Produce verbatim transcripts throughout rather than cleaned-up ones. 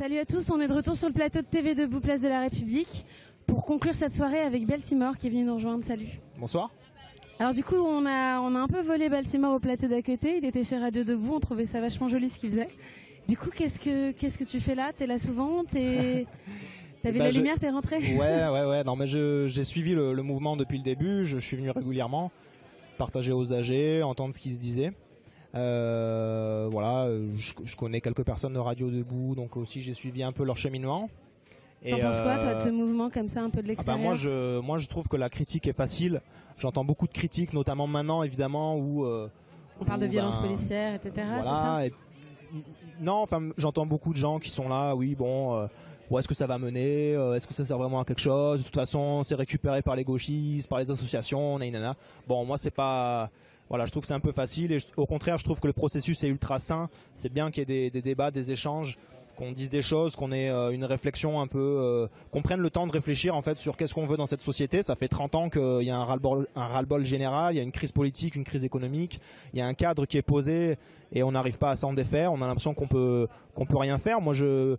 Salut à tous, on est de retour sur le plateau de T V Debout, place de la République, pour conclure cette soirée avec Baltimore qui est venu nous rejoindre. Salut. Bonsoir. Alors du coup, on a, on a un peu volé Baltimore au plateau d'à côté, il était chez Radio Debout, on trouvait ça vachement joli ce qu'il faisait. Du coup, qu'est-ce que, qu'est-ce que tu fais là? T'es là souvent? T'es... T'as vu bah, la je... lumière, t'es rentré? Ouais, ouais, ouais. Non, mais je, j'ai suivi le, le mouvement depuis le début. Je, je suis venu régulièrement partager aux âgés, entendre ce qui se disait. Euh, voilà, je, je connais quelques personnes de Radio Debout, donc aussi j'ai suivi un peu leur cheminement. T'en penses euh... quoi, toi, de ce mouvement comme ça, un peu de l'extérieur? Ah bah moi, je, moi, je trouve que la critique est facile. J'entends beaucoup de critiques, notamment maintenant, évidemment, où euh, on parle où, de violences ben, policières, et cetera. Voilà. Et, non, enfin, j'entends beaucoup de gens qui sont là. Oui, bon. Euh, Où est-ce que ça va mener? Est-ce que ça sert vraiment à quelque chose? De toute façon, c'est récupéré par les gauchistes, par les associations, nanana. Bon, moi, c'est pas... Voilà, je trouve que c'est un peu facile. Et je... au contraire, je trouve que le processus est ultra sain. C'est bien qu'il y ait des, des débats, des échanges, qu'on dise des choses, qu'on ait euh, une réflexion un peu... Euh, qu'on prenne le temps de réfléchir, en fait, sur qu'est-ce qu'on veut dans cette société. Ça fait trente ans qu'il y a un ras-le-bol, un ras-le-bol général. Il y a une crise politique, une crise économique. Il y a un cadre qui est posé et on n'arrive pas à s'en défaire. On a l'impression qu'on peut, qu'on peut rien faire. Moi, je...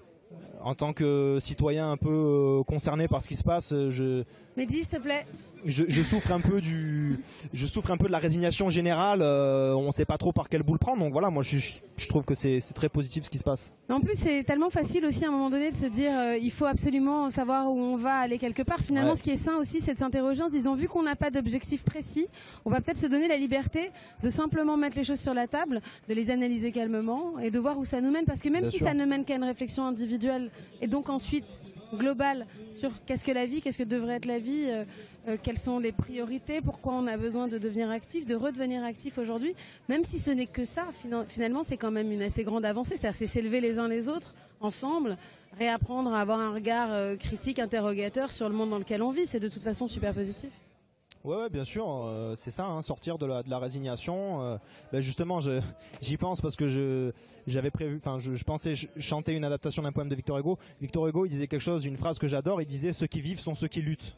En tant que citoyen un peu euh, concerné par ce qui se passe, je. Mais dis, s'il te plaît. Je, je souffre un peu du, je souffre un peu de la résignation générale. Euh, on ne sait pas trop par quel bout le prendre. Donc voilà, moi je, je trouve que c'est, c'est très positif ce qui se passe. En plus, c'est tellement facile aussi à un moment donné de se dire, euh, il faut absolument savoir où on va aller quelque part. Finalement, ouais. Ce qui est sain aussi, c'est de s'interroger en se disant, vu qu'on n'a pas d'objectif précis, on va peut-être se donner la liberté de simplement mettre les choses sur la table, de les analyser calmement et de voir où ça nous mène. Parce que même Bien si sûr. ça ne mène qu'à une réflexion individuelle et donc ensuite globale sur qu'est-ce que la vie, qu'est-ce que devrait être la vie, euh, euh, quelles sont les priorités, pourquoi on a besoin de devenir actif, de redevenir actif aujourd'hui, même si ce n'est que ça, finalement c'est quand même une assez grande avancée, c'est-à-dire c'est s'élever les uns les autres ensemble, réapprendre à avoir un regard euh, critique, interrogateur sur le monde dans lequel on vit, c'est de toute façon super positif. Ouais, ouais, bien sûr, euh, c'est ça, hein, sortir de la, de la résignation. Euh, ben justement, je, j'y pense parce que je, j'avais prévu, enfin, je, je pensais chanter une adaptation d'un poème de Victor Hugo. Victor Hugo, il disait quelque chose, une phrase que j'adore. Il disait "Ceux qui vivent sont ceux qui luttent".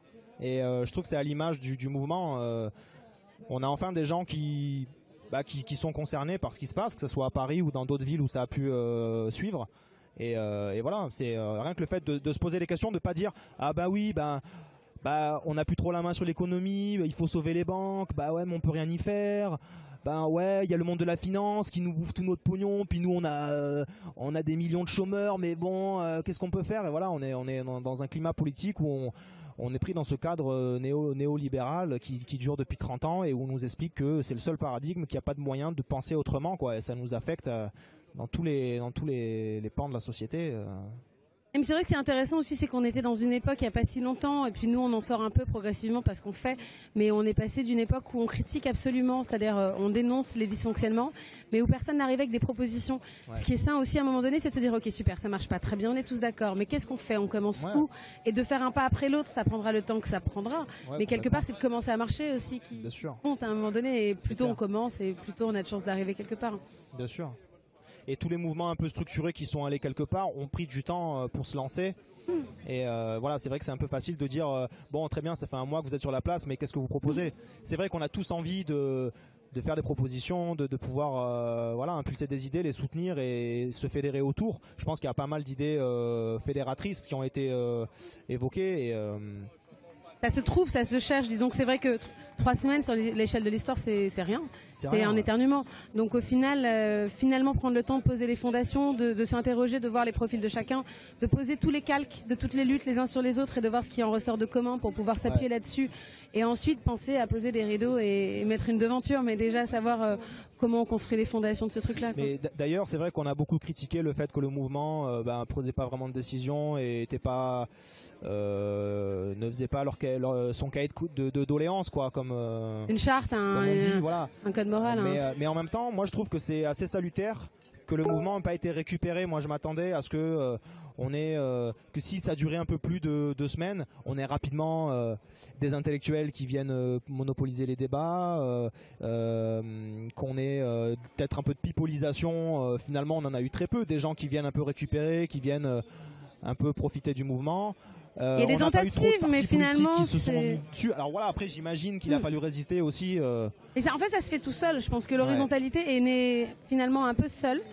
Et euh, je trouve que c'est à l'image du, du mouvement. Euh, on a enfin des gens qui, bah, qui, qui sont concernés par ce qui se passe, que ce soit à Paris ou dans d'autres villes où ça a pu euh, suivre. Et, euh, et voilà, c'est euh, rien que le fait de, de se poser les questions, de pas dire ah bah oui, ben. Bah, on n'a plus trop la main sur l'économie, il faut sauver les banques, bah ouais, mais on peut rien y faire. Ben ouais, il y a le monde de la finance qui nous bouffe tout notre pognon, puis nous on a euh, on a des millions de chômeurs, mais bon, euh, qu'est-ce qu'on peut faire? Et voilà, on est on est dans, dans un climat politique où on on est pris dans ce cadre euh, néo néolibéral qui, qui dure depuis trente ans et où on nous explique que c'est le seul paradigme, qu'il n'y a pas de moyen de penser autrement, quoi. Et ça nous affecte euh, dans tous les dans tous les, les pans de la société. Euh. Mais c'est vrai que c'est intéressant aussi, c'est qu'on était dans une époque il n'y a pas si longtemps, et puis nous on en sort un peu progressivement parce qu'on fait, mais on est passé d'une époque où on critique absolument, c'est-à-dire euh, on dénonce les dysfonctionnements, mais où personne n'arrive avec des propositions. Ouais. Ce qui est sain aussi à un moment donné, c'est de se dire ok super, ça marche pas très bien, on est tous d'accord, mais qu'est-ce qu'on fait? On commence ouais. où? Et de faire un pas après l'autre, ça prendra le temps que ça prendra, ouais, mais quelque part c'est de commencer à marcher aussi qui compte à un moment donné, et plus tôt on commence et plus tôt on a de chances d'arriver quelque part. Bien sûr. Et tous les mouvements un peu structurés qui sont allés quelque part ont pris du temps pour se lancer. Mmh. Et euh, voilà, c'est vrai que c'est un peu facile de dire euh, bon, très bien, ça fait un mois que vous êtes sur la place, mais qu'est-ce que vous proposez? mmh. C'est vrai qu'on a tous envie de, de faire des propositions, de, de pouvoir euh, voilà, impulser des idées, les soutenir et se fédérer autour. Je pense qu'il y a pas mal d'idées euh, fédératrices qui ont été euh, évoquées. Et, euh, ça se trouve, ça se cherche. Disons que c'est vrai que trois semaines sur l'échelle de l'histoire, c'est, c'est rien. C'est, c'est rien, un ouais. éternuement. Donc au final, euh, finalement, prendre le temps de poser les fondations, de, de s'interroger, de voir les profils de chacun, de poser tous les calques de toutes les luttes les uns sur les autres et de voir ce qui en ressort de commun pour pouvoir s'appuyer ouais. là-dessus. Et ensuite, penser à poser des rideaux et, et mettre une devanture, mais déjà savoir euh, comment on construit les fondations de ce truc-là. Quoi. Mais d'ailleurs, c'est vrai qu'on a beaucoup critiqué le fait que le mouvement euh, ben, prenait pas vraiment de décision et était pas... Euh, ne faisait pas leur, leur, son cahier de, de, de doléances quoi, comme euh, une charte, un, dit, un, voilà. un code moral. Mais, hein. euh, mais en même temps, moi je trouve que c'est assez salutaire que le mouvement n'ait pas été récupéré. Moi je m'attendais à ce que euh, on ait, euh, que si ça durait un peu plus de deux semaines, on ait rapidement euh, des intellectuels qui viennent euh, monopoliser les débats, euh, euh, qu'on ait euh, peut-être un peu de pipolisation. Euh, finalement, on en a eu très peu, des gens qui viennent un peu récupérer, qui viennent euh, un peu profiter du mouvement. Euh, il y a des tentatives, mais finalement, qui se sont mis dessus. Alors voilà, après j'imagine qu'il a fallu résister aussi. Euh... Et ça, en fait, ça se fait tout seul. Je pense que l'horizontalité ouais. est née finalement un peu seule.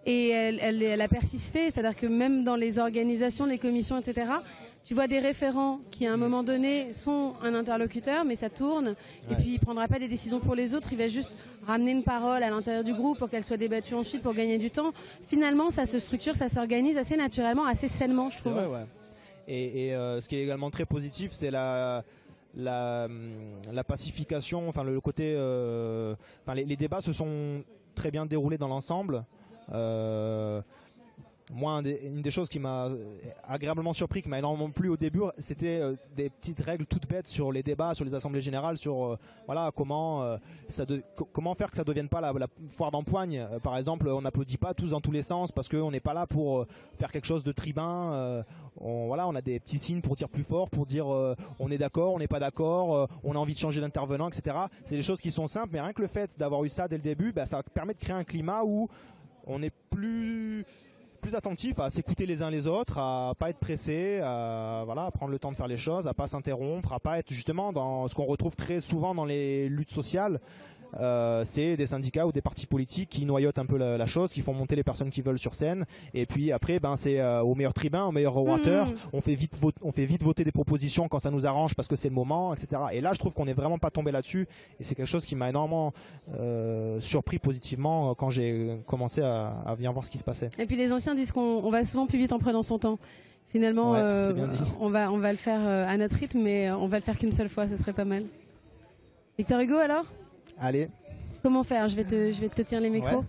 et elle, elle, elle a persisté, c'est-à-dire que même dans les organisations, les commissions, et cetera, tu vois des référents qui à un moment donné sont un interlocuteur, mais ça tourne, ouais. Et puis il ne prendra pas des décisions pour les autres, il va juste ramener une parole à l'intérieur du groupe pour qu'elle soit débattue ensuite pour gagner du temps. Finalement, ça se structure, ça s'organise assez naturellement, assez sainement, je trouve. Vrai, ouais. Et, et euh, ce qui est également très positif, c'est la... La, la pacification, enfin le côté, euh, enfin les, les débats se sont très bien déroulés dans l'ensemble. Euh, moi, un des, une des choses qui m'a agréablement surpris, qui m'a énormément plu au début, c'était euh, des petites règles toutes bêtes sur les débats, sur les assemblées générales, sur euh, voilà comment euh, ça de, comment faire que ça devienne pas la, la foire d'empoigne. Euh, par exemple, on n'applaudit pas tous dans tous les sens parce qu'on n'est pas là pour euh, faire quelque chose de tribun. Euh, on, voilà, on a des petits signes pour dire plus fort, pour dire euh, on est d'accord, on n'est pas d'accord, euh, on a envie de changer d'intervenant, et cetera. C'est des choses qui sont simples, mais rien que le fait d'avoir eu ça dès le début, bah, ça permet de créer un climat où on est plus plus attentif à s'écouter les uns les autres, à pas être pressé, à, voilà, à prendre le temps de faire les choses, à pas s'interrompre, à pas être justement dans ce qu'on retrouve très souvent dans les luttes sociales. Euh, c'est des syndicats ou des partis politiques qui noyotent un peu la, la chose, qui font monter les personnes qui veulent sur scène, et puis après ben, c'est euh, au meilleur tribun, au meilleur orateur, mmh. on, fait vite on fait vite voter des propositions quand ça nous arrange parce que c'est le moment, et cetera. Et là je trouve qu'on n'est vraiment pas tombé là-dessus, et c'est quelque chose qui m'a énormément euh, surpris positivement quand j'ai commencé à, à venir voir ce qui se passait. Et puis les anciens disent qu'on on va souvent plus vite en prenant son temps. Finalement, ouais, euh, on, va, on va le faire euh, à notre rythme, mais on va le faire qu'une seule fois, ce serait pas mal. Victor Hugo alors ? Allez. Comment faire ? Je vais te, je vais te tenir les micros.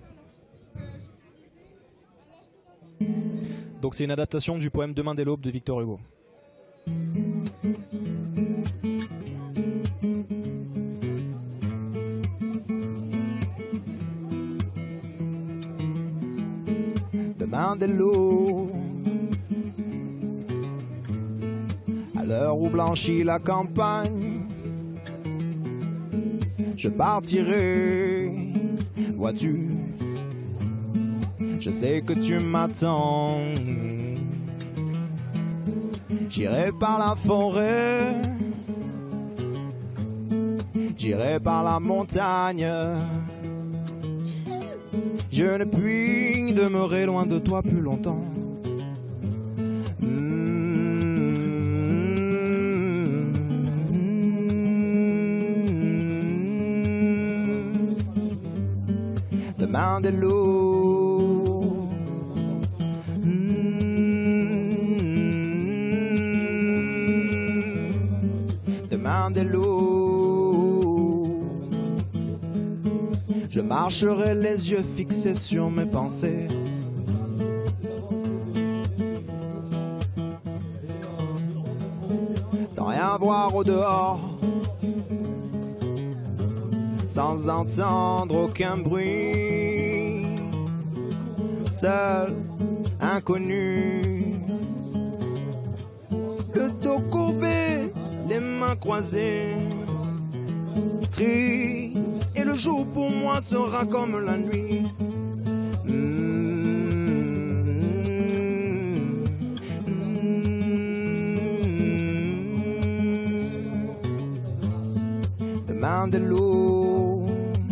Ouais. Donc c'est une adaptation du poème Demain dès l'aube de Victor Hugo. Demain dès l'aube, à l'heure où blanchit la campagne, je partirai, vois-tu, je sais que tu m'attends. J'irai par la forêt, j'irai par la montagne. Je ne puis demeurer loin de toi plus longtemps. Demain dès l'aube, demain dès l'aube, je marcherai les yeux fixés sur mes pensées. Sans rien voir au dehors, sans entendre aucun bruit, seul, inconnu, le dos courbé, les mains croisées, triste, et le jour pour moi sera comme la nuit. Demain dès l'aube,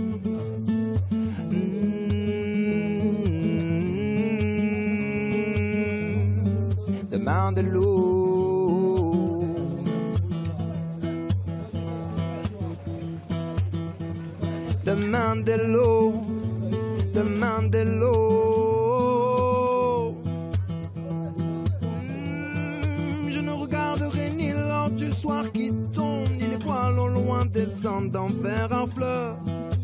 demain dès l'aube, demain dès l'aube, demain dès l'aube. Je ne regarderai ni l'heure du soir qui tombe, ni les voiles au loin descendant vers un fleuve.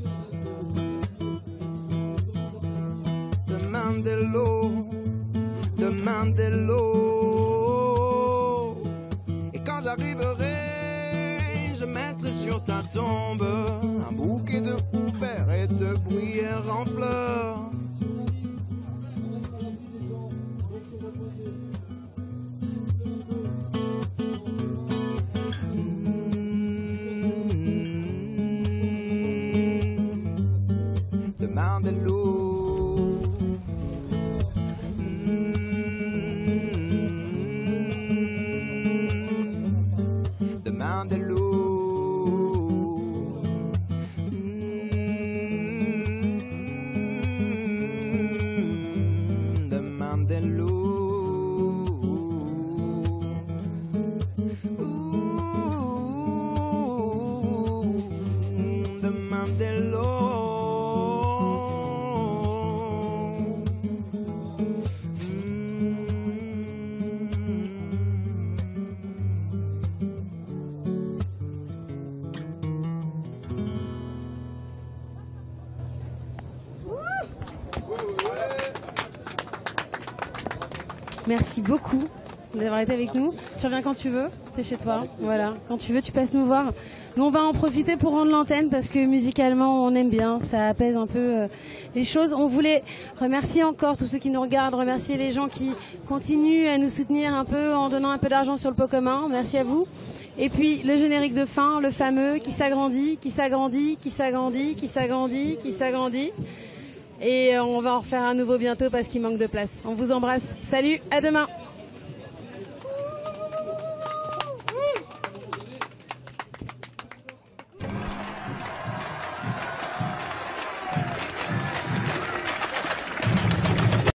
Demain dès l'aube, demain dès l'aube. Et quand j'arriverai, je mettrai sur ta tombe un bouquet de houppères et de bruyères en fleurs. Demain dès l'aube, demain dès l'aube, Merci beaucoup d'avoir été avec nous. Tu reviens quand tu veux, tu es chez toi. Voilà, quand tu veux, tu passes nous voir. Nous, on va en profiter pour rendre l'antenne parce que musicalement, on aime bien. Ça apaise un peu euh, les choses. On voulait remercier encore tous ceux qui nous regardent, remercier les gens qui continuent à nous soutenir un peu en donnant un peu d'argent sur le pot commun. Merci à vous. Et puis le générique de fin, le fameux, qui s'agrandit, qui s'agrandit, qui s'agrandit, qui s'agrandit, qui s'agrandit. Et on va en refaire un nouveau bientôt parce qu'il manque de place. On vous embrasse. Salut, à demain.